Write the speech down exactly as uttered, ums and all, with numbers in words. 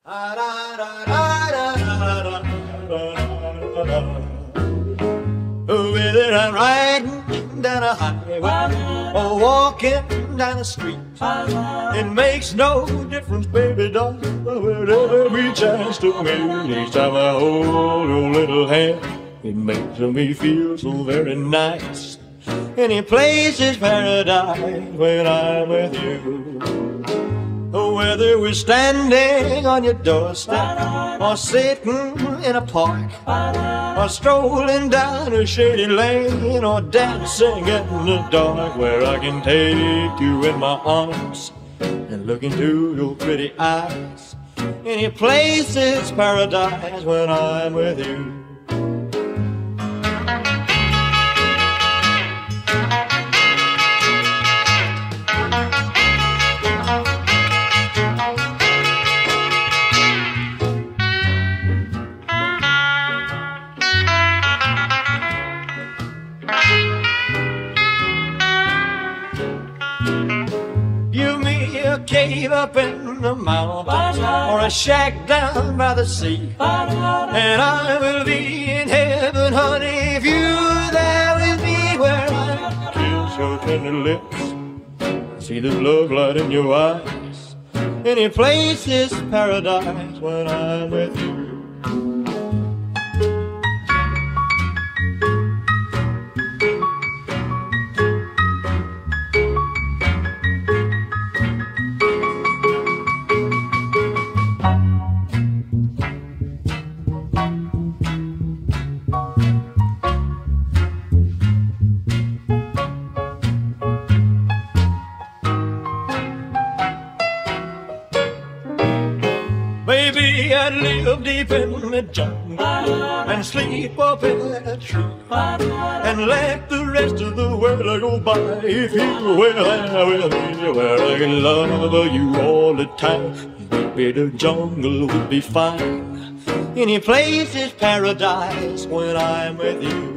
Whether I'm riding down a highway or walking down a street, it makes no difference, baby doll, wherever we chance to meet. Each time I hold your little hand, it makes me feel so very nice. Any place is paradise when I'm with you. Whether we're standing on your doorstep or sitting in a park or strolling down a shady lane or dancing in the dark, where I can take you in my arms and look into your pretty eyes. Any place is paradise when I'm with you. Give me a cave up in the mountains or a shack down by the sea, and I will be in heaven, honey, if you're there with me, where I kiss your tender lips, see the love light in your eyes. Any place is paradise when I'm with you. Maybe I'd live deep in the jungle and sleep up in a tree and let the rest of the world go by if you were there with me, where I can love you all the time. Maybe the jungle would be fine. Any place is paradise when I'm with you.